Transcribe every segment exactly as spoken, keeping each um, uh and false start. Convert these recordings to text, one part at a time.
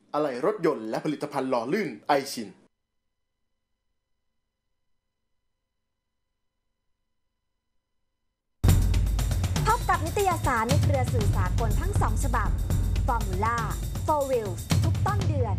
อะไหล่รถยนต์และผลิตภัณฑ์หล่อลื่นไอชินพบกับนิตยสารในเครือสื่อสากลทั้งสองฉบับ Formula Four Wheels ทุกต้นเดือน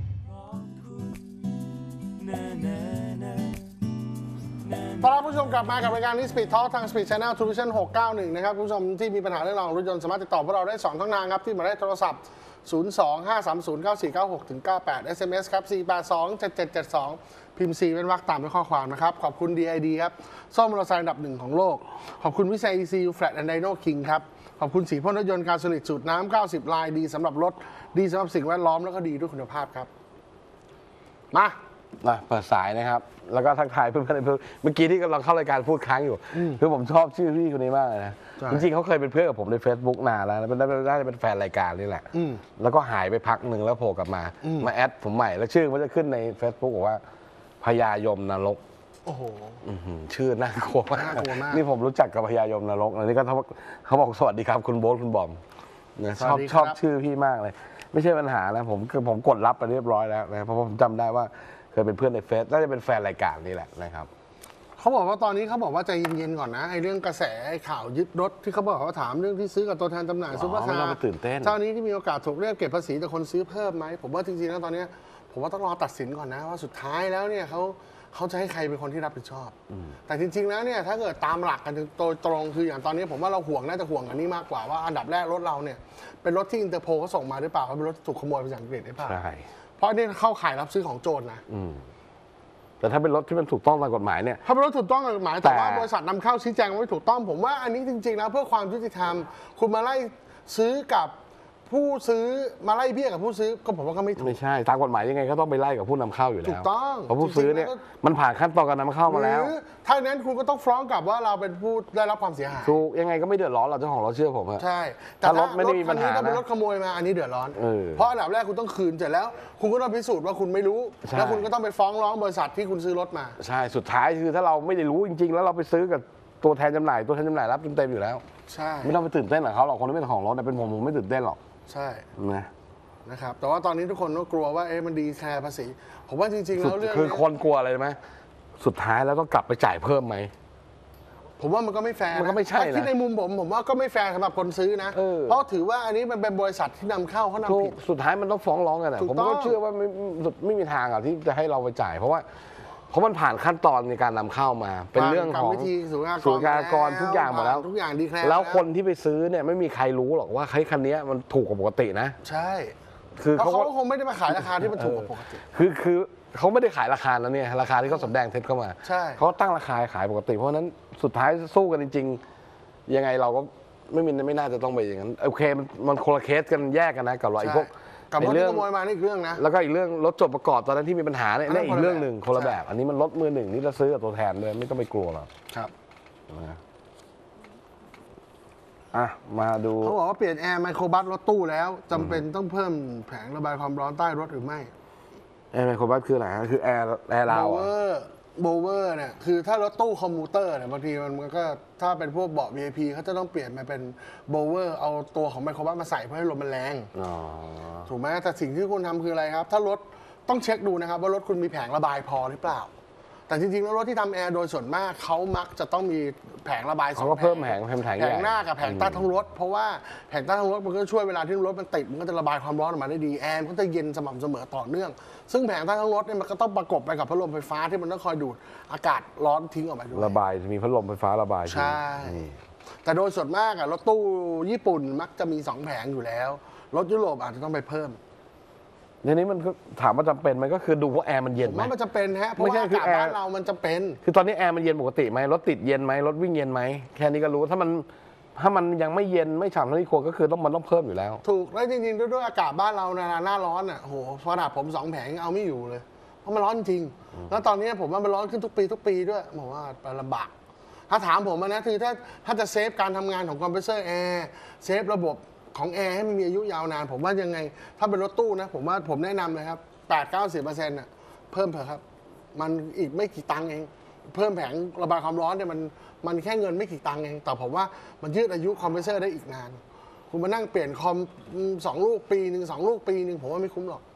ต้อนรับผู้ชมกลับมากับรายการ Speed Talk ทาง Speed Channel Television หกเก้าหนึ่งนะครับผู้ชมที่มีปัญหาเรื่องราวของรถยนต์สามารถติดต่อพวกเราได้สองช่องทางครับที่หมายเลขโทรศัพท์ศูนย์ สอง ห้า สาม ศูนย์ เก้า สี่ เก้า หก ถึง เก้า แปด เอส เอ็ม เอส ครับ สี่ แปด สอง เจ็ด เจ็ด เจ็ด สอง พิมพ์ สี่ เป็นวรรคตามด้วยข้อความนะครับขอบคุณ ดี ไอ ดี ครับซ่อมมอเตอร์ไซค์อันดับหนึ่งของโลกขอบคุณวิชัย อี ซี ยู Flat and Dyno King ครับขอบคุณสีพ่นรถยนต์การสลิดสูตรน้ำเก้าสิบลายดีสำหรับรถดีสำหรับสิ่งแวดล้อมแล้วก็ดีด้วยคุณภาพครับมามาเปิดสายนะครับแล้วก็ทักทายเพื่อนๆเพื่อนเมื่อกี้ที่กำลังเข้ารายการพูดค้างอยู่คือผมชอบชื่อพี่คนนี้มากเลยนะจริงๆเขาเคยเป็นเพื่อนกับผมใน Facebook นานแล้วเป็นน่าจะเป็นแฟนรายการนี่แหละแล้วก็หายไปพักหนึ่งแล้วโผล่กลับมามาแอดผมใหม่แล้วชื่อมันจะขึ้นใน Facebook บอกว่าพญายมนรกโอ้โหชื่อน่ากลัวมากนี่ผมรู้จักกับพญายมนรกอันนี้ก็เขาบอกสวัสดีครับคุณโบ๊ทคุณบอมนะชอบชอบชื่อพี่มากเลยไม่ใช่ปัญหานะผมคือผมกดรับไปเรียบร้อยแล้วนะเพราะผมจำได้ว่าเคยเป็นเพื่อนในเฟซน่าจะเป็นแฟนรายการนี่แหละนะครับเขาบอกว่าตอนนี้เขาบอกว่าใจเย็นๆก่อนนะไอ้เรื่องกระแสข่าวยึดรถที่เขาบอกเขาถามเรื่องที่ซื้อกับตัวแทนจำหน่ายซุปเปอร์คาร์ตื่นเต้นเจ้านี้ที่มีโอกาสถูกเรียกเก็บภาษีแต่คนซื้อเพิ่มไหมผมว่าจริงๆแล้วตอนนี้ผมว่าต้องรอตัดสินก่อนนะว่าสุดท้ายแล้วเนี่ยเขาเขาจะให้ใครเป็นคนที่รับผิดชอบแต่จริงๆแล้วเนี่ยถ้าเกิดตามหลักกันโดยตรงคืออย่างตอนนี้ผมว่าเราห่วงน่าจะห่วงอันนี้มากกว่าว่าอันดับแรกรถเราเนี่ยเป็นรถที่อินเตอร์โพลเขาส่งมาหรือเปล่าเขาเป็นรถถูกขโมยไปจากอังกฤษหรือเปล่าเพราะนี่เข้าข่ายรับซื้อของโจรนะแต่ถ้าเป็นรถที่มันถูกต้องตามกฎหมายเนี่ยถ้าเป็นรถถูกต้องตามกฎหมายแต่ว่าบริษัทนำเข้าชี้แจงไม่ถูกต้องผมว่าอันนี้จริงๆแล้วเพื่อความยุติธรรมคุณมาไล่ซื้อกับผู้ซื้อมาไล่เบี้ยกับผู้ซื้อก็ผมว่าก็ไม่ถูกไม่ใช่ตามกฎหมายยังไงก็ต้องไปไล่กับผู้นำเข้าอยู่แล้วถูกต้องเพราะผู้ซื้อเนี่ยมันผ่านขั้นตอนการนำเข้ามาแล้วถ้าอย่างนั้นคุณก็ต้องฟ้องกลับว่าเราเป็นผู้ได้รับความเสียหายถูกยังไงก็ไม่เดือดร้อนเราเจ้าของรถเชื่อผมอะใช่แต่ถ้ารถไม่ได้มีปัญหาถ้าเป็นรถขโมยมาอันนี้เดือดร้อนเพราะอันดับแรกคุณต้องคืนเสร็จแล้วคุณก็ต้องพิสูจน์ว่าคุณไม่รู้แล้วคุณก็ต้องไปฟ้องร้องบริษัทที่คุณซื้อรถมาใช่สุดท้ายคือถ้าเราไม่ได้รู้จริงๆแล้วเราไปซื้อกับตัวแทนจำหน่ายตัวแทนจำหน่ายรับเต็มๆอยู่แล้วใช่ไม่ต้องไปตื่นเต้นหรอกเขาหรอกคนที่เป็นของรถแต่เป็นผมผมไม่ตื่นเต้นหรอกใช่นะนะครับแต่ว่าตอนนี้ทุกคนก็กลัวว่าเอ๊ะมันดีแคร์ภาษีผมว่าจริงๆแล้วเรื่องคือคนกลัวอะไรไหมสุดท้ายแล้วต้องกลับไปจ่ายเพิ่มไหมผมว่ามันก็ไม่แฟร์มันก็ไม่ใช่นะที่ในมุมผมผมว่าก็ไม่แฟร์สำหรับคนซื้อนะเพราะถือว่าอันนี้มันเป็นบริษัทที่นำเข้าเขานำผิดสุดท้ายมันต้องฟ้องร้องกันนะผมก็เชื่อว่าไม่ไม่มีทางอ่ะที่จะให้เราไปจ่ายเพราะว่าเพราะมันผ่านขั้นตอนในการนำเข้ามาเป็นเรื่องของศูนย์การกรทุกอย่างหมดแล้วทุกอย่างดีแคร์แล้วคนที่ไปซื้อเนี่ยไม่มีใครรู้หรอกว่าคันนี้มันถูกกว่าปกตินะใช่คือเขาคงไม่ได้มาขายราคาที่มันถูกกว่าปกติคือคือเขาไม่ได้ขายราคาแล้วเนี่ยราคาที่เขาสำแดงเท็จเข้ามาใช่เขาตั้งราคาขายปกติเพราะนั้นสุดท้ายสู้กันจริงๆยังไงเราก็ไม่มีไม่น่าจะต้องไปอย่างนั้นโอเคมันมันคนละเคสกันแยกกันนะกับไอ้พวกกับรถที่ขโมยมานี่อีกเรื่องนะแล้วก็อีกเรื่องรถจดประกอบตอนนั้นที่มีปัญหาเนี่ยนี่อีกเรื่องหนึ่งคนละแบบอันนี้มันรถมือหนึ่งนี่เราซื้อกับตัวแทนเลยไม่ต้องไปกลัวหรอกครับอ่ะมาดูเขาบอกว่าเปลี่ยนแอร์ไมโครบัสรถตู้แล้วจำเป็นต้องเพิ่มแผงระบายความร้อนใต้รถหรือไม่แอร์ไมโครบัสคืออะไรคือแอร์แอร์ราวอะโบเวอร์เนี่ยคือถ้ารถตู้คอมมูเตอร์เนี่ยบางทีมันก็ถ้าเป็นพวกเบาะ วี ไอ พี เขาจะต้องเปลี่ยนมาเป็นโบเวอร์เอาตัวของไมโครบัสมาใส่เพื่อให้ลมมันแรงถูกไหมแต่สิ่งที่คุณทำคืออะไรครับถ้ารถต้องเช็คดูนะครับว่ารถคุณมีแผงระบายพอหรือเปล่าแต่จริงๆแล้วรถที่ทำแอร์โดยส่วนมากเขามักจะต้องมีแผงระบายสองแผงเขาก็เพิ่มแผงแผงแผงหน้ากับแผงใต้ท้องรถเพราะว่าแผงใต้ท้องรถมันก็ช่วยเวลาที่รถมันติดมันก็จะระบายความร้อนออกมาได้ดีแอร์ก็จะเย็นสม่ำเสมอต่อเนื่องซึ่งแผงใต้ท้องรถเนี่ยมันก็ต้องประกบไปกับพัดลมไฟฟ้าที่มันต้องคอยดูดอากาศร้อนทิ้งออกมาด้วยระบายมีพัดลมไฟฟ้าระบายใช่แต่โดยส่วนมากอะรถตู้ญี่ปุ่นมักจะมีสองแผงอยู่แล้วรถยุโรปอาจจะต้องไปเพิ่มทีนี้มันถามว่าจำเป็นมันก็คือดูว่าแอร์มันเย็นไหมมันจะเป็นฮะเพราะว่าอากาศบ้านเรามันจะเป็นคือตอนนี้แอร์มันเย็นปกติไหมรถติดเย็นไหมรถวิ่งเย็นไหมแค่นี้ก็รู้ถ้ามันถ้ามันยังไม่เย็นไม่ฉ่ำเท่าที่ควรก็คือต้องมันต้องเพิ่มอยู่แล้วถูกแล้วจริงๆด้วยอากาศบ้านเราหน้าร้อนอ่ะโหขนาดผมสองแผงเอาไม่อยู่เลยเพราะมันร้อนจริงแล้วตอนนี้ผมว่ามันร้อนขึ้นทุกปีทุกปีด้วยผมว่าลำบากถ้าถามผมนะคือถ้าถ้าจะเซฟการทำงานของคอมเพรสเซอร์แอร์เซฟระบบของแอร์ให้มันมีอายุยาวนานผมว่ายังไงถ้าเป็นรถตู้นะผมว่าผมแนะนำเลยครับแปด เก้าสิบเปอร์เซ็นต์ น่ะเพิ่มเถอะครับมันอีกไม่กี่ตังค์เองเพิ่มแผงระบายความร้อนเนี่ยมันมันแค่เงินไม่กี่ตังค์เองแต่ผมว่ามันยืดอายุคอมเพรสเซอร์ได้อีกนานคุณมานั่งเปลี่ยนคอมสองลูกปีหนึ่งสองลูกปีหนึ่งผมว่าไม่คุ้มหรอก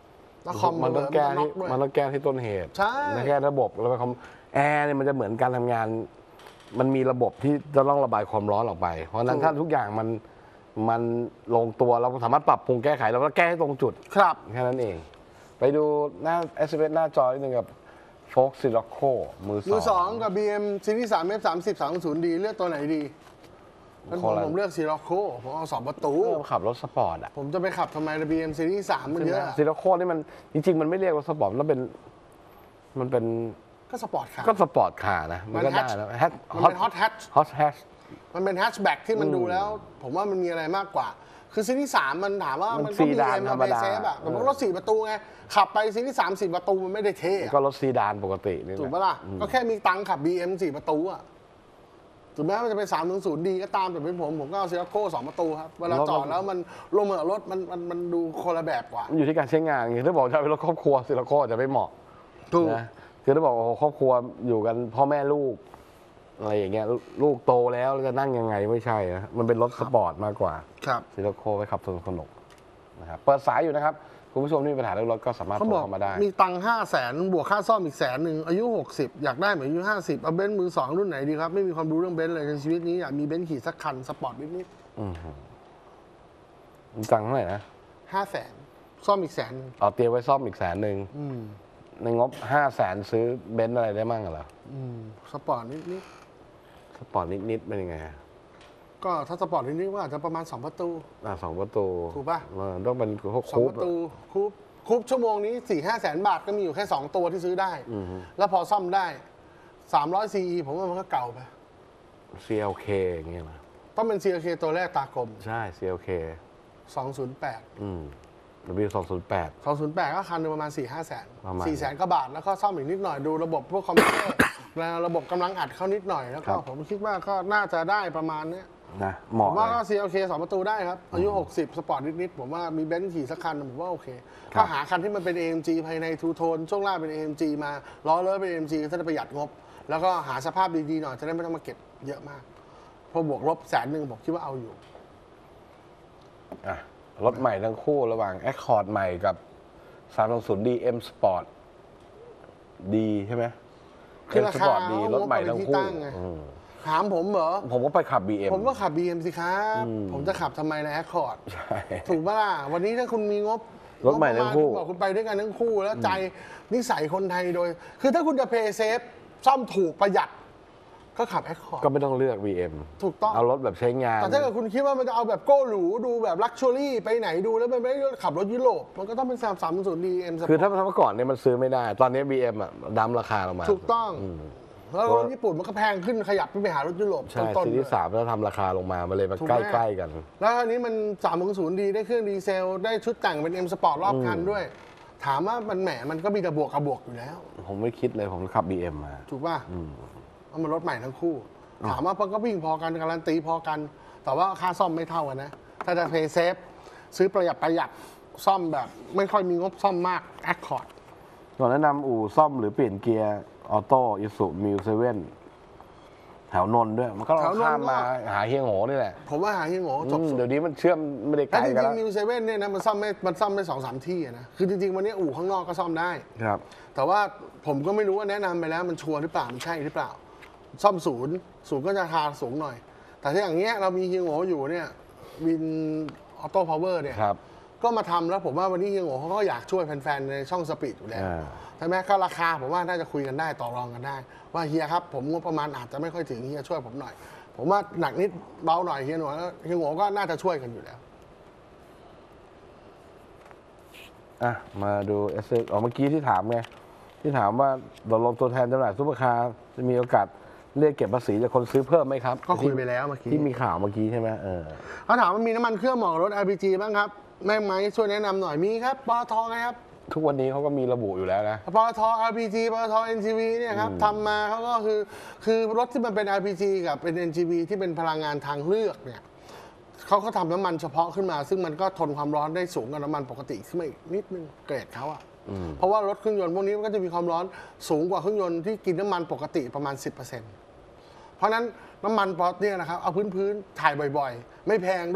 แล้วคอมมันต้องแก้ที่ด้วยมันต้องแก้ที่ต้นเหตุใช่แก้ระบบแล้วไปคอมแอร์เนี่ยมันจะเหมือนการทำงาน มันมีระบบที่จะต้องระบายความร้อนออกไป เพราะฉะนั้นถ้าทุกอย่างมันมันลงตัวเราสามารถปรับปรุงแก้ไขแล้วก็แก้ให้ตรงจุดครับแค่นั้นเอง ไปดูหน้า เอส เอ เอส หน้าจอนิดนึงกับโฟล์กซิล็อกโคมือมือสสออง งกับ บี เอ็ม ซีรีส์สาม เอฟ สามสิบ สามศูนย์ดีเลือกตัวไหนดีงั้นผมผมเลือกซีร็อกโคผมเอาสองประตูเออขับรถสปอร์ตอะผมจะไปขับทำไมใน บี เอ็ม ซีรีส์สามมันเยอะซิล็อกโคนี่มันจริงๆ มันไม่เรียกว่าสปอร์ตมันเป็นมันเป็นก็สปอร์ตคาร์ก็สปอร์ตคาร์นะมันก็มันได้ hatch แล้วแฮทมันเป็น hot hatch ฮอตแฮชมันเป็นแฮชแบ็กที่มันดูแล้ว ผมว่ามันมีอะไรมากกว่า คือซีรีส์สามมันถามว่ามัมันนก็มีซีดานเอ็มธรรมเบดาเซฟอะแต่มันเออรถสี่ประตูไง ขับไปซีรีส์สามสี่ประตูมันไม่ได้เท่อะก็รถซีดานปกตินี่แหถูกละปะล่ะ ก็แค่มีตังค์ขับ บี เอ็ม สี่ประตูอะถึงแม้มันจะเป็นสามถึงศูนย์ดีก็ตามแต่เป็นผมผมก็เอาซีร็อกโคสองประตูครับ เวลาจอดแล้วมันลงมากับรถมันมันมันดูคนละแบบกว่ามันอยู่ที่การใช้งานไงถ้าบอกจะเป็นรถครอบครัวซิล็อกโคจะไม่เหมาะถูกนะคือถ้าบอกโอ้โหครอบครัวอยู่กันพ่อแม่ลูกอะไรอย่างเงี้ยลูกโตแล้วจะนั่งยังไงไม่ใช่นะมันเป็นรถสปอร์ตมากกว่าครับซิล็อกโคไปขับสนุกสนุกนะครับเปิดสายอยู่นะครับคุณผู้ชมที่มีปัญหาเรื่องรถก็สามารถเขาโทบรอกเข้ามาได้มีตังค์ห้าแสนบวกค่าซ่อมอีกแสนหนึ่งอายุหกสิบอยากได้เหมือนอายุห้าสิบเอาเบนซ์มือสองรุ่นไหนดีครับ ไม่มีความรู้เรื่องเบนซ์เลยในชีวิตนี้อยากมีเบนซ์ขี่สักคันสปอร์ตนิดอืมมีตังค์เท่าไหร่นะๆห้าแสนซ่อมอีกแสนหนึ่งเอาเตรียมไว้ซ่อมอีกแสนหนึ่งอืมในงบห้าแสนซื้อเบนซ์อะไรได้มั่งเหรออืมสปอร์ตนิดสปอร์ตนิดๆเป็นยังไงอะๆก็ถ้าสปอร์ตนิดๆก็อาจจะประมาณสองประตูอ่ะสองประตูถูกปะเออต้องเป็นพวกสองคูปประตูคูปคูปชั่วโมงนี้สี่ห้าแสนบาทก็มีอยู่แค่สองตัวที่ซื้อได้อือฮึแล้วพอซ่อมได้สามร้อยซีอีผมว่ามันก็เก่าไปซี แอล เค อย่างเงี้ยนะต้องเป็น ซี แอล เค ตัวแรกตากลมใช่ ซี แอล เคสองศูนย์แปดอืม W สองศูนย์แปดสองศูนย์แปดก็คันหนึงประมาณสี่ห้าแสนประมาณสี่แสนกว่าบาทแล้วก็ซ่อมอีกนิดหน่อยดูระบบพวกคอมพิวเตอร์ แล้วระบบกำลังอัดเข้านิดหน่อยแล้วก็ผมคิดว่าก็น่าจะได้ประมาณเนี้ยนะเหผมาะมว่าก็เลยซี แอล เค สองประตูได้ครับ อายุ หกสิบ สปอร์ตนิดๆผมว่ามีเบนซ์ขี่สักคันผมว่าโอเคครับก็หาคันที่มันเป็น เอ เอ็ม จี ภายในทูโทนช่วงล่างเป็น เอ เอ็ม จี มาล้อเลิศเป็น เอ เอ็ม จี ก็จะได้ประหยัดงบ แล้วก็หาสภาพดีๆหน่อยจะได้ไม่ต้องมาเก็บเยอะมากพอบวกลบแสนหนึ่งผมคิดว่าเอาอยู่อ่ะรถใหม่ทั้งคู่ระหว่าง Accord ใหม่กับสามสองศูนย์ ดี เอ็ม Sport ดีใช่ไหมคือ M ราคา Sport ดีรถใหม่ทั้งคู่เอางบเอาไปที่ตั้งไงอืมถามผมเหรอผมก็ไปขับ บี เอ็มผมก็ขับ บี เอ็ม สิครับอืมผมจะขับทำไมในแอคคอร์ดใช่ถูกปะล่ะ วันนี้ถ้าคุณมีงบรถใหม่ทั้งคู่งบประมาณคุณบอกคุณไปด้วยกันทั้งคู่ แล้วใจนิสัยคนไทยโดย คือถ้าคุณจะเพย์เซฟซ่อมถูกประหยัด ก็ขับแอคคอร์ดก็ไม่ต้องเลือก บี เอ็มถูกต้องเอารถแบบใช้งานแต่ถ้าเกิดคุณคิดว่ามันจะเอาแบบโก้หรูดูแบบลักชัวรี่ไปไหนดูแล้วมันไม่ได้ขับรถยุโรปมันก็ต้องเป็นสามสามศูนย์ดีเอ็มคือถ้าเมื่อก่อนเนี่ยมันซื้อไม่ได้ ตอนนี้ บี เอ็ม อ่ะดั้มราคาลงมาถูกต้องมแล้วรถญี่ปุ่นมันก็แพงขึ้นขยับไปหารถยุโรปใช่ต้นซีๆรีเลส์ยสามแล้วทำราคาลงมามันเลยมาถูกใไหมกล้ๆกันแล้วอันนี้มันสามศูนย์ดีได้เครื่องดีเซล ได้ชุดแต่งเป็น M Sport รอบคันด้วย ถามว่ามันแหมมันก็มีแต่บวกกับบวกอยู่แล้วผมไม่คิดเลยผมขับ บี เอ็ม มาถูกป่ะเอามันรถใหม่ทั้งคู่ ถามว่ามันก็วิ่งพอกันการันตีพอกัน แต่ว่าค่าซ่อมไม่เท่ากันนะ ถ้าจะเพย์เซฟซื้อประหยัดประหยัดซ่อมแบบ ไม่ค่อยมีงบซ่อมมาก Accord ก่อนแนะนำอู่ซ่อมหรือเปลี่ยนเกียร์ออโต้อิสุมิวเซเว่นแถวนนท์ด้วย มันก็เราแถวนนท์ข้ามมาก็หาเฮียโง่นี่แหละผมว่าหาเฮียโง่จบอืมสุดเดี๋ยวนี้มันเชื่อมไม่ได้ไกลแต่จกันริแล้งวๆนิวเซเว่นเนี่ยนะมันซ่อมไม่มันซ่อมได้สองสามที่อะนะคือจริงๆวันนี้อู่ข้างนอกก็ซ่อมได้ครับแต่ว่าผมก็ไม่รู้ว่าแนะนำไปแล้วมันชัวร์หรือเปล่ามันใช่หรือเปล่า ซ่อมศูนย์ศูนย์ก็จะราคาสูงหน่อย แต่ถ้าอย่างเงี้ยเรามีเฮียโง่อยู่เนี่ยวินออโต้พาวเวอร์เนี่ยครับก็มาทำแล้วผมว่าวันนี้เฮียโง่เขาก็อยากช่วยแฟนๆในช่องสปีดอยู่แล้วอ่าใช่ไหมก็ราคาผมว่าน่าจะคุยกันได้ต่อรองกันได้ ว่าเฮียครับผมงบประมาณอาจจะไม่ค่อยถึงเฮียช่วยผมหน่อย ผมว่าหนักนิดเบาหน่อยเฮียโง่เฮียโง่ก็น่าจะช่วยกันอยู่แล้วอ่ะมาดูเอสเอ๋อเมื่อกี้ที่ถามไงที่ถามว่าตกลงตัวแทนจำหน่ายซุปเปอร์คาร์จะมีโอกาสเรียกเก็บภาษีจากคนซื้อเพิ่มไหมครับก็คุยไปแล้วเมื่อกี้ที่มีข่าวเมื่อกี้ใช่ไหมเออเขาถามว่ามีน้ำมันเครื่องเหมาะกับรถ อาร์ พี จี บ้างครับแม่ไหมช่วยแนะนำหน่อยมีครับปตทไงครับทุกวันนี้เขาก็มีระบุอยู่แล้วนะปตท อาร์ พี จี ปตท เอ็น จี วี เนี่ยครับทำมาเขาก็คือคือรถที่มันเป็น อาร์ พี จี กับเป็น เอ็น จี วี ที่เป็นพลังงานทางเลือกเนี่ยเขาก็ทำน้ำมันเฉพาะขึ้นมา ซึ่งมันก็ทนความร้อนได้สูงกว่าน้ำมันปกติขึ้นมาอีกนิดนึงเกรดเขาอะเพราะว่ารถเครื่องยนต์พวกนี้มันก็จะมีความร้อนสูงกว่าเครื่องยนต์ที่กินน้ำมันปกติประมาณ สิบเปอร์เซ็นต์ เพราะฉะนั้นน้ำมันปอตเนี่ยนะครับเอาพื้นๆถ่ายบ่อยๆ ไม่แพงด้วย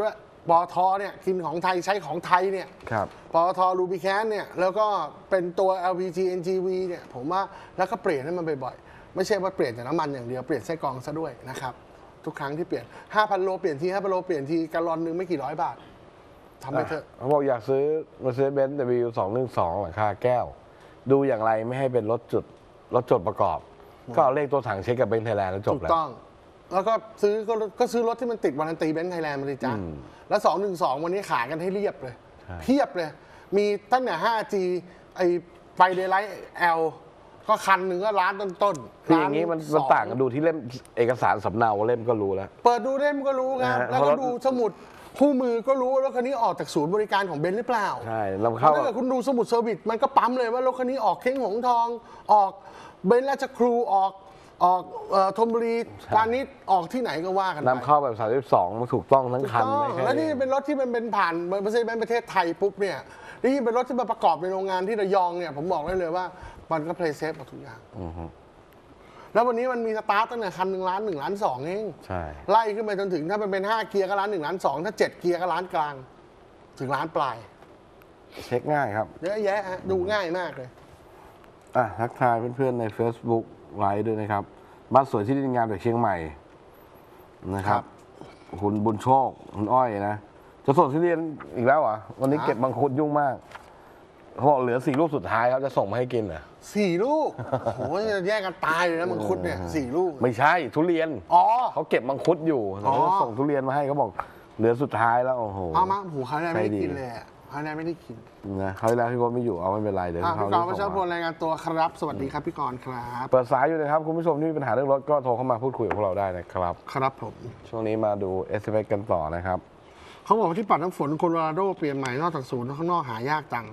ปตทเนี่ยกินของไทยใช้ของไทยเนี่ยครับปตทลูบิแคนเนี่ยแล้วก็เป็นตัว แอล พี จี เอ็น จี วี เนี่ยผมว่าแล้วก็เปลี่ยนให้มันบ่อยๆไม่ใช่ว่าเปลี่ยนแต่น้ำมันอย่างเดียวเปลี่ยนไส้กรองซะด้วยนะครับทุกครั้งที่เปลี่ยน ห้าพัน โลเปลี่ยนทีห้าพัน โลเปลี่ยนทีแกลลอนหนึงไม่กี่ร้อยบาททำไปเถอะเขาบอกอยากซื้อ Mercedes-Benz ดับเบิลยู สองหนึ่งสอง หลังคาแก้ว ดูอย่างไรไม่ให้เป็นรถจุดรถจดประกอบ ก็เอาเลขตัวถังเช็คกับเบนซ์ไทยแลนด์แล้วจบถูกแล้วต้อง แล้วก็ซื้อก็ก็ซื้อรถที่มันติดวารันตีเบนซ์ไทยแลนด์มาเลยจ้าแล้วสองหนึ่งสองวันนี้ขายกันให้เรียบเลยเพียบเลย มีตั้งแต่ ห้าจี ไอไฟเดย์ไลท์แอลก็คันหนึ่งก็ล้านต้นๆคืออย่างนี้มันมันต่างกันดูที่เล่มเอกสารสำเนาเล่มก็รู้แล้วเปิดดูเล่มก็รู้ครับนะฮะแล้วก็ดูสมุดคู่มือก็รู้ว่ารถคันนี้ออกจากศูนย์บริการของเบนซ์หรือเปล่าใช่นำเข้าถ้าเกิดคุณดูสมุดเซอร์วิสมันก็ปั๊มเลยว่ารถคันนี้ออกเค้งหงทอง ออกเบนซ์ราชครูออกออกเอ่อธนบุรีพาณิชย์ออกที่ไหนก็ว่ากันไปนำเข้าแบบสามสิบสองมันถูกต้องทั้งคันถูกต้องไม่ใช่แล้วนี่เป็นรถที่มันเป็นผ่านประเทศประเทศไทยปุ๊บเนี่ยนี่เป็นรถที่มาประกอบในโรงงานที่ระยองเนี่ยผมบอกได้เลยว่ามันก็เพลย์เซฟหมดทุกอย่างแล้ววันนี้มันมีสตาร์ทตั้งแต่คันหนึ่งล้านหนึ่งล้านสองเองใช่ไล่ขึ้นไปจนถึงถ้ามันเป็นห้าเกียร์ก็ล้านหนึ่งล้านสองถ้าเจ็ดเกียร์ก็ล้านกลาง ถึงล้านปลายเช็คง่ายครับเยอะแยะฮะดูง่ายมากเลยอ่ะทักทายเพื่อนๆใน Facebook ไลฟ์ด้วยนะครับบ้านสวยที่ดินงามจากเชียงใหม่นะครับคุณบุญโชคคุณอ้อยนะจะส่งที่เรียนอีกแล้วเหรอวันนี้เก็บมังคุดยุ่งมากเขาบอกเหลือสี่ลูกสุดท้ายครับจะส่งมาให้กินเหรอสี่ลูกโอ้โหจะแยกกันตายเลยนะมังคุดเนี่ยสี่ลูกไม่ใช่ทุเรียนอ๋อเขาเก็บมังคุดอยู่อ๋อเขาส่งทุเรียนมาให้เขาบอกเหลือสุดท้ายแล้วโอ้โหเอามาหูเขาได้ไม่ได้ใจดีกินเลยอ่ะเขาได้ไม่ได้กินนะเขาวที่แล้วพี่พจน์ไม่อยู่เอาไม่เป็นไรเดี๋ยวอ่ะเขาพี่กรณ์วัชส่รง พลมารายงานตัวครับ สวัสดีครับพี่กรณ์ครับเปิดสายอยู่นะครับคุณผู้ชมที่มีปัญหาเรื่องรถก็โทรเข้ามาพูดคุยกับพวกเราได้นะครับครับผมช่วงนี้มาดู เอส เอ็ม เอส กันต่อนะครับเขาบอกว่าที่ปัดน้ำฝนโคโลราโดเปลี่ยนใหม่นอกจากศูนย์ข้างนอกหายากจัง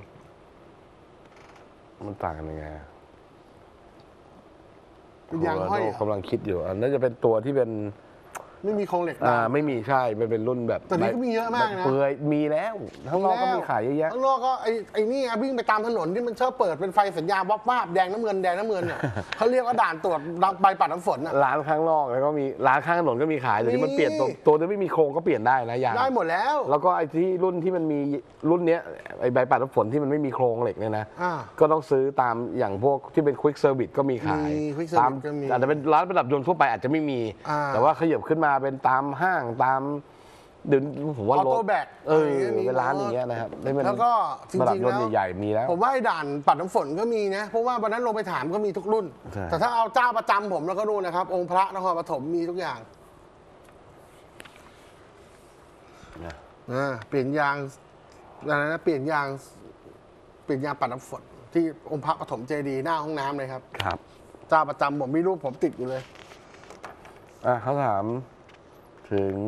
มันต่างกันยังไงเป็นยางห้อยเหรอกำลังคิดอยู่อันน่าจะเป็นตัวที่เป็นไม่มีโครงเหล็กอ่าดำไม่มีใช่มันเป็นรุ่นแบบแต่นี่ก็มีเยอะมากนะแบบเปลือยมีแล้วข้างนอกก็มีขายเยอะแยะข้างนอกก็ไอ้ไอ้นี่ไงวิ่งไปตามถนนที่มันชอบเปิดเป็นไฟสัญญาณวับวาบแดงน้ำเงินแดงน้ำเงินเนี่ย เขาเรียกว่าด่านตรวจใบปัดน้ำฝนอ่ะร้านข้างนอกแล้วก็มีร้านข้างถนนก็มีขายแต่ที่มันมีเปลี่ยนตัวตัวที่ไม่มีโครงก็เปลี่ยนได้นะยางได้หมดแล้วแล้วก็ไอ้ที่รุ่นที่มันมีรุ่นเนี้ยไอ้ใบปัดน้ำฝนที่มันไม่มีโครงเหล็กเนี่ยนะอ่าก็ต้องซื้อตามอย่างพวกที่เป็นควิกเซอร์วิสก็มีขายมี Quick Service ตามก็มีอาจจะเป็นร้านประดับยนต์ทั่วไปอาจจะไม่มีอ่าแต่ว่าขยับขึ้นมาเป็นตามห้างตามเดี๋ยวผมว่าออรถโต้แบกเอออะไรอย่างเงี้ยมีเป็นร้านอย่างเงี้ยนะครับได้เป็นแล้วก็จประดับริงๆยนแล้วต์ใหญ่ๆมีแล้วผมว่าไอ้ด่านปัดน้ำฝนก็มีนะ เพราะว่าวันนั้นลงไปถามก็มีทุกรุ่นใช่แต่ถ้าเอาเจ้าประจำผมแล้วก็ดูนะครับ องค์พระนครปฐมมีทุกอย่างนะอ่าเปลี่ยนยางอะไรนะเปลี่ยนยางเปลี่ยนยางปัดน้ำฝนที่องค์พระปฐมเจดีย์หน้าห้องน้ำเลยครับครับเจ้าประจำผมมีรูปผมติดอยู่เลยอ่ะเขาถามถึง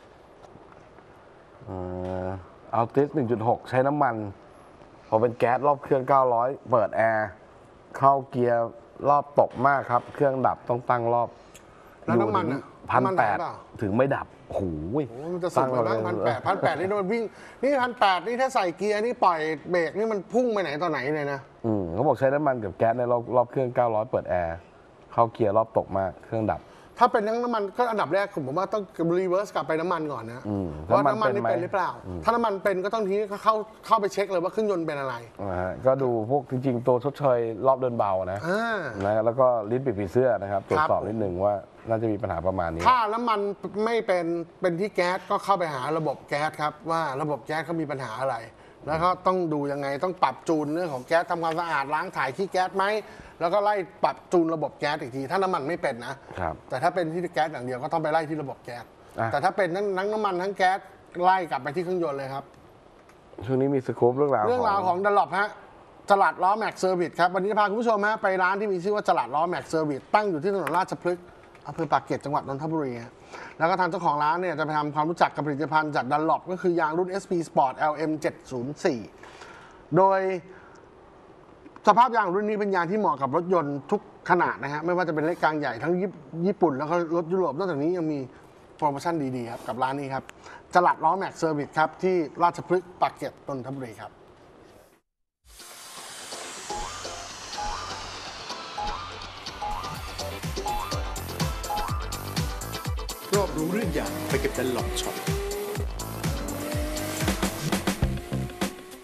อัลติส หนึ่งจุดหก ใช้น้ำมัน พอเป็นแก๊สรอบเครื่อง เก้าร้อย เปิดแอร์ เข้าเกียร์รอบตกมากครับ เครื่องดับต้องตั้งรอบแล้วน้ำมันอะพันน้ำมันแปดัดบเปล่าถึงไม่ดับโอ้โหโอ้มันจะสุดไปบ้างพันแปดพันแปดนี่โดนวิ่งนี่พันแปดนี่ถ้าใส่เกียร์นี่ปล่อยเบรกนี่มันพุ่งไปไหนต่อไหนเลยนะอืมเขาบอกใช้น้ำมันกับแก๊สในรอบรอบเครื่อง เก้าร้อย เปิดแอร์ เข้าเกียร์รอบตกมาก เครื่องดับถ้าเป็นทั้งน้ำมันก็อันดับแรกผมว่าต้องรีเวิร์สกลับไปน้ำมันก่อนนะอืมว่าน้ำน้ำมัมันนนี่เป็นไหมเป็นหรือเปล่า ถ้าน้ำมันเป็นก็ต้องทีนี้เข้าเข้าไปเช็คเลยว่าเครื่องยนต์เป็นอะไรนะฮะก็ดูพวกจริงๆ ตัวชดเชยรอบเดินเบานะอ่านะแล้วก็ลิ้นปิดผีเสื้อนะครับตรวจสอบครับนิดหนึ่งว่าน่าจะมีปัญหาประมาณนี้ถ้าน้ำมันไม่เป็นเป็นที่แก๊สก็เข้าไปหาระบบแก๊สครับว่าระบบแก๊สเขามีปัญหาอะไร แล้วก็ต้องดูยังไงต้องปรับจูนเรื่องของแก๊สทำความสะอาดล้างถ่ายขี้แก๊สไหมแล้วก็ไล่ปรับจูนระบบแก๊สอีกทีถ้าน้ำมันไม่เป็นนะครับ แต่ถ้าเป็นที่แก๊สอย่างเดียวก็ต้องไปไล่ที่ระบบแก๊สอ่ะแต่ถ้าเป็นทั้งทั้งน้ำมันทั้งแก๊สไล่กลับไปที่เครื่องยนต์เลยครับช่วงนี้มีสกู๊ปเรื่องราวเรื่องราวของดัลลอปฮะจลัดล้อแม็กเซอร์วิสครับวันนี้พาคุณผู้ชมฮะไปร้านที่มีชื่อว่าจลัดล้อแม็กเซอร์วิสตั้งอยู่ที่ถนนราชพฤกษ์อำเภอปากเกร็ดจังหวัดนนทบุรีฮะแล้วก็ทางเจ้าของร้านเนี่ยจะไปทำความรู้จักกับผลิตภัณฑ์จากดัลลอปก็คือยางรุ่น เอส พี Sport แอล เอ็ม เจ็ดศูนย์สี่ โดยสภาพยางรุ่นนี้เป็นยางที่เหมาะกับรถยนต์ทุกขนาดนะฮะไม่ว่าจะเป็นเล็กกลางใหญ่ทั้งญี่ปุ่นแล้วก็รถยุโรปนอกจากนี้ยังมีโปรโมชั่นดีๆครับกับร้านนี้ครับจลัดล้อแม็กเซอร์วิสครับที่ราชพฤกษ์ปากเกร็ดนนทบุรีครับรอบรู้เรื่องยางไปกับดันหลอปช็อป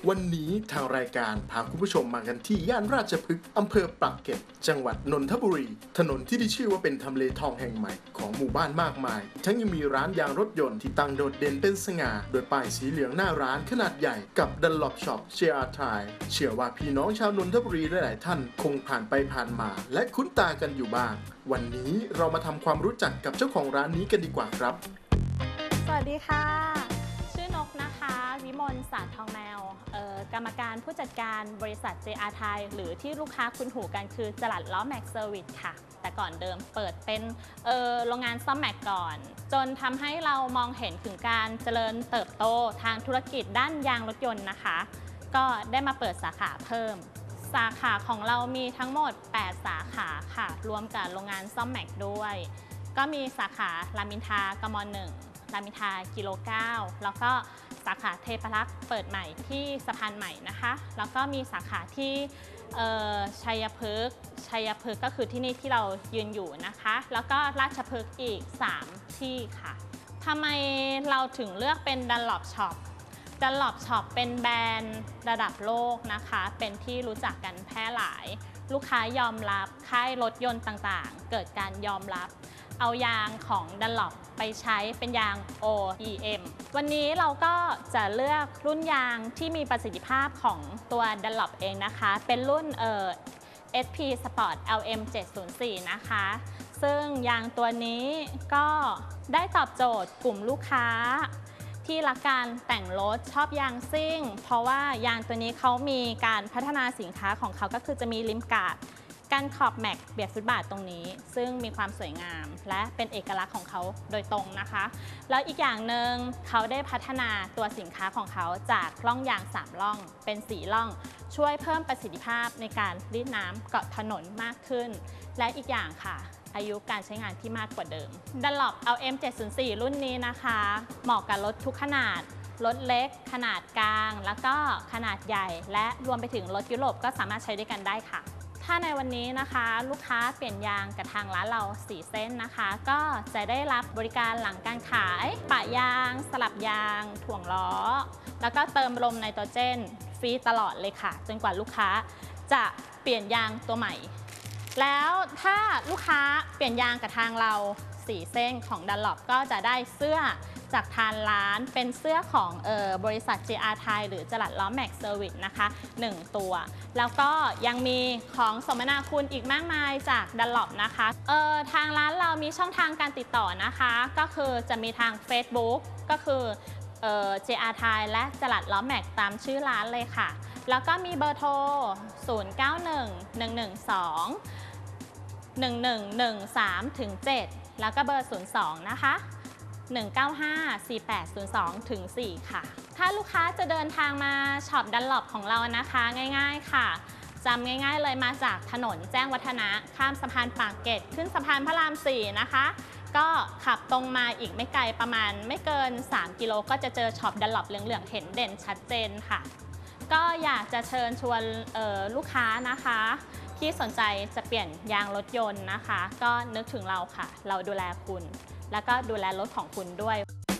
วันนี้ทางรายการพาคุณผู้ชมมากันที่ย่านราชพฤกษ์อำเภอปากเกร็ดจังหวัดนนทบุรีถนนที่ได้ชื่อว่าเป็นทำเลทองแห่งใหม่ของหมู่บ้านมากมายทั้งยังมีร้านยางรถยนต์ที่ตั้งโดดเด่นเป็นสง่าโดยป้ายสีเหลืองหน้าร้านขนาดใหญ่กับ Dunlop Shop เจ อาร์ Tire เชื่อว่าพี่น้องชาวนนทบุรีหลายๆท่านคงผ่านไปผ่านมาและคุ้นตากันอยู่บ้างวันนี้เรามาทำความรู้จักกับเจ้าของร้านนี้กันดีกว่าครับสวัสดีค่ะชื่อนกนะคะวิมลศาสตร์ทองแมวกรรมการผู้จัดการบริษัท เจ อาร์ Tire หรือที่ลูกค้าคุ้นหูกันคือจรัสล้อแม็กเซอร์วิสค่ะแต่ก่อนเดิมเปิดเป็นโรงงานซ่อมแม็กก่อนจนทำให้เรามองเห็นถึงการเจริญเติบโตทางธุรกิจด้านยางรถยนต์นะคะก็ได้มาเปิดสาขาเพิ่มสาขาของเรามีทั้งหมดแปดสาขาค่ะรวมกับโรงงานซ่อมแม็กด้วยก็มีสาขารามอินทรากม.หนึ่งรามอินทรากิโลเก้าแล้วก็สาขาเทพรักษ์เปิดใหม่ที่สะพานใหม่นะคะแล้วก็มีสาขาที่ชัยพฤกษ์ชัยพฤกษ์ก็คือที่นี่ที่เรายืนอยู่นะคะแล้วก็ราชพฤกษ์อีกสามที่ค่ะทำไมเราถึงเลือกเป็น Dunlop Shop Dunlop Shop เป็นแบรนด์ระดับโลกนะคะเป็นที่รู้จักกันแพร่หลายลูกค้ายอมรับค่ายรถยนต์ต่างๆเกิดการยอมรับเอายางของ Dunlop ไปใช้เป็นยาง โอ อี เอ็ม วันนี้เราก็จะเลือกรุ่นยางที่มีประสิทธิภาพของตัว Dunlop เองนะคะเป็นรุ่นเอ่อ เอส พี Sport แอล เอ็ม เจ็ดศูนย์สี่ นะคะซึ่งยางตัวนี้ก็ได้ตอบโจทย์กลุ่มลูกค้าที่รักการแต่งรถชอบยางซิ่งเพราะว่ายางตัวนี้เขามีการพัฒนาสินค้าของเขาก็คือจะมีลิมการ์ดการขอบแม็กเบียดฟุตบาทตรงนี้ซึ่งมีความสวยงามและเป็นเอกลักษณ์ของเขาโดยตรงนะคะแล้วอีกอย่างหนึ่งเขาได้พัฒนาตัวสินค้าของเขาจากร่องยางสามร่องเป็นสี่ร่องช่วยเพิ่มประสิทธิภาพในการรีดน้ำเกาะถนนมากขึ้นและอีกอย่างค่ะอายุการใช้งานที่มากกว่าเดิม Dunlop แอล เอ็ม เจ็ดศูนย์สี่ รุ่นนี้นะคะเหมาะกับรถทุกขนาดรถเล็กขนาดกลางแล้วก็ขนาดใหญ่และรวมไปถึงรถยุโรปก็สามารถใช้ด้วยกันได้ค่ะถ้าในวันนี้นะคะลูกค้าเปลี่ยนยางกับทางร้านเราสี่เส้นนะคะก็จะได้รับบริการหลังการขายปะยางสลับยางถ่วงล้อแล้วก็เติมลมไนโตรเจนฟรีตลอดเลยค่ะจนกว่าลูกค้าจะเปลี่ยนยางตัวใหม่แล้วถ้าลูกค้าเปลี่ยนยางกับทางเราสี่เส้นของ Dunlop ก็จะได้เสื้อจากทางร้านเป็นเสื้อของเอ่อบริษัท เจ อาร์ Tire หรือจรัสล้อแม็กเซอร์วิสนะคะหนึ่งตัวแล้วก็ยังมีของสมนาคุณอีกมากมายจาก Dunlop นะคะเอ่อทางร้านเรามีช่องทางการติดต่อนะคะก็คือจะมีทาง Facebook ก็คือเอ่อ เจ อาร์ Tire และจรัสล้อแม็กตามชื่อร้านเลยค่ะแล้วก็มีเบอร์โทรศูนย์ เก้า หนึ่ง หนึ่ง หนึ่ง สอง หนึ่ง หนึ่ง หนึ่ง สาม ถึง เจ็ดแล้วก็เบอร์ศูนย์ สอง นะคะหนึ่ง เก้า ห้า สี่ แปด ศูนย์ สอง ถึง สี่ ค่ะถ้าลูกค้าจะเดินทางมาช็อป Dunlop ของเรานะคะง่ายๆค่ะจำง่ายๆเลยมาจากถนนแจ้งวัฒนะข้ามสะพานปากเกร็ดขึ้นสะพานพระราม สี่นะคะก็ขับตรงมาอีกไม่ไกลประมาณไม่เกินสามกิโลก็จะเจอช็อป Dunlop เหลืองๆเห็นเด่นชัดเจนค่ะก็อยากจะเชิญชวนลูกค้านะคะที่สนใจจะเปลี่ยนยางรถยนต์นะคะก็นึกถึงเราค่ะเราดูแลคุณแล้วก็ดูแลรถของคุณด้วย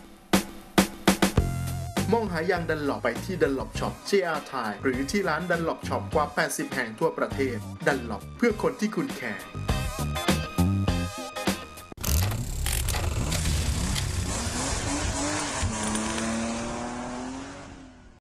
มองหายาง Dunlop ไปที่ Dunlop Shop เจ อาร์ Tire หรือที่ร้าน Dunlop Shop กว่าแปดสิบแห่งทั่วประเทศ Dunlop เพื่อคนที่คุณแคร์